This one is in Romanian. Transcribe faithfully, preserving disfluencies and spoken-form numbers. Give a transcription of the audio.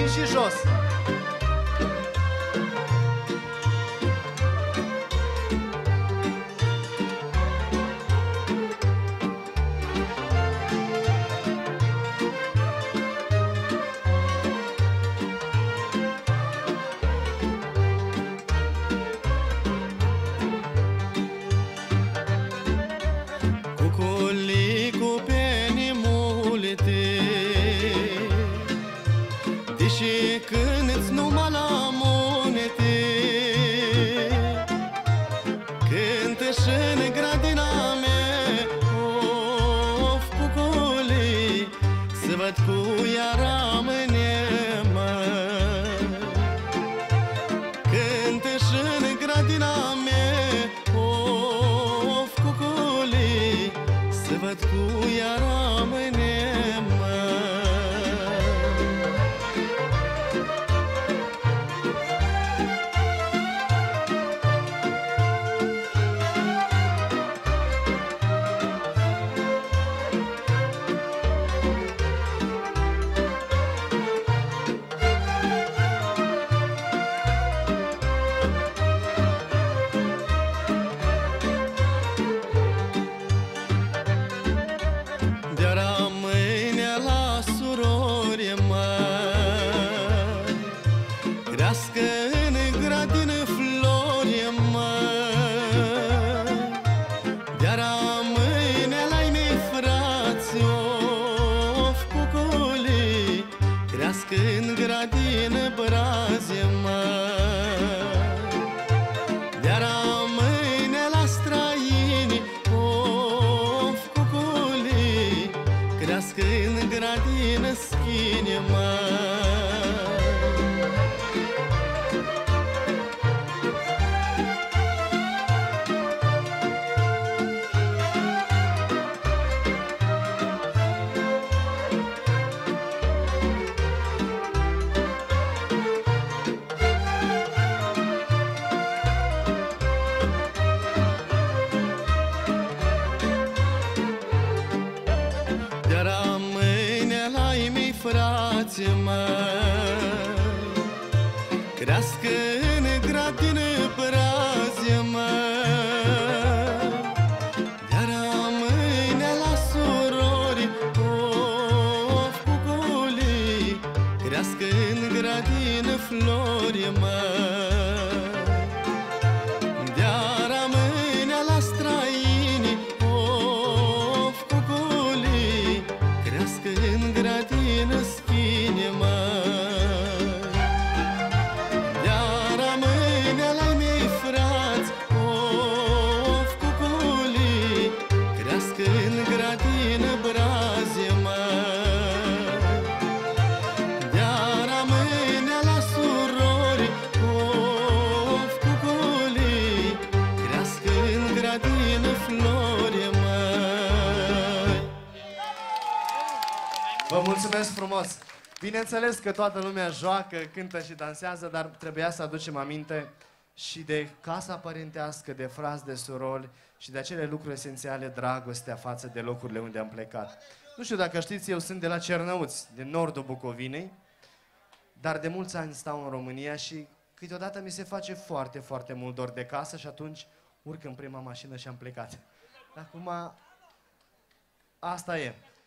și jos. Și când-ți numai la monete, cântă-și în grădina mea, of, cuculi, să văd cu ea rămâne, mă. Cântă-și în grădina mea, of, cuculi, să văd cu ea rămâne, mă. Crească în grădină flori, mă. De-a rămâne la-i mei frați, of, cuculi, crească în grădină brazi, mă. De-a rămâne la străini, of, cuculi, crească în grădină schini, mă. Frați, măi, crească în grădină brazi, măi. De-a rămâne la surori, of, cuculi, crească în grădină flori, măi. De-a rămâne la străini, of, cuculi, crească în grădină schini, măi. De-a rămâne la-i mei frați, of, cuculi, crească în grădină brazi, măi. De-a rămâne la surori, of, cuculi, crească în grădină flori, măi. Vă mulțumesc frumos! Bineînțeles că toată lumea joacă, cântă și dansează, dar trebuia să aducem aminte și de casa părintească, de frați, de surori și de acele lucruri esențiale, dragostea față de locurile unde am plecat. Nu știu dacă știți, eu sunt de la Cernăuți, din nordul Bucovinei, dar de mulți ani stau în România și câteodată mi se face foarte, foarte mult dor de casă și atunci urc în prima mașină și am plecat. Acum, asta e.